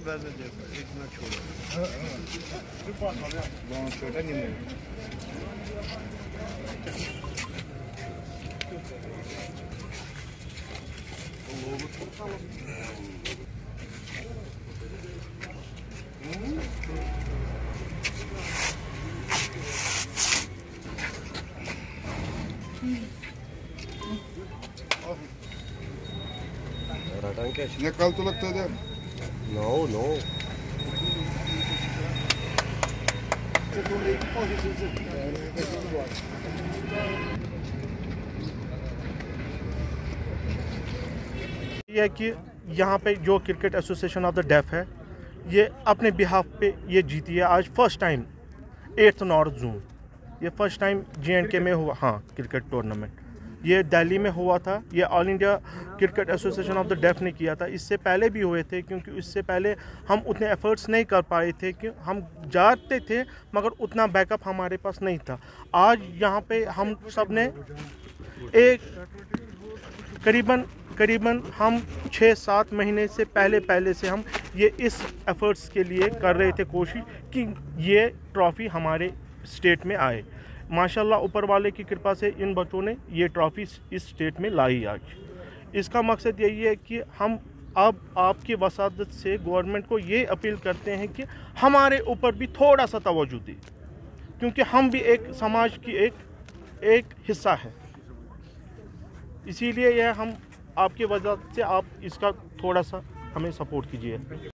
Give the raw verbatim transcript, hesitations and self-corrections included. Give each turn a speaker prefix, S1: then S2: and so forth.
S1: वैसे देखो एक मिनट छोड़ो बहुत छोटा नहीं मिल निकाल तो लगता है नो नो
S2: ये है कि यहाँ पे जो cricket association of the deaf है ये अपने बिहाफ पे ये जीती है आज first time eighth north zone. ये first time J and K में हुआ, हाँ क्रिकेट टूर्नामेंट ये दिल्ली में हुआ था। ये all India cricket association of the deaf ने किया था। इससे पहले भी हुए थे क्योंकि इससे पहले हम उतने एफर्ट्स नहीं कर पाए थे कि हम जाते थे मगर उतना बैकअप हमारे पास नहीं था। आज यहाँ पे हम सब ने एक करीबन करीबन हम छः सात महीने से पहले पहले से हम ये इस एफर्ट्स के लिए कर रहे थे कोशिश कि ये ट्रॉफ़ी हमारे स्टेट में आए। माशाल्लाह ऊपर वाले की कृपा से इन बच्चों ने ये ट्रॉफ़ी इस स्टेट में लाई आज। इसका मकसद यही है कि हम अब आपकी वसादत से गवर्नमेंट को ये अपील करते हैं कि हमारे ऊपर भी थोड़ा सा तवज्जो दे, क्योंकि हम भी एक समाज की एक एक हिस्सा है। इसीलिए यह हम आपकी वजह से आप इसका थोड़ा सा हमें सपोर्ट कीजिए।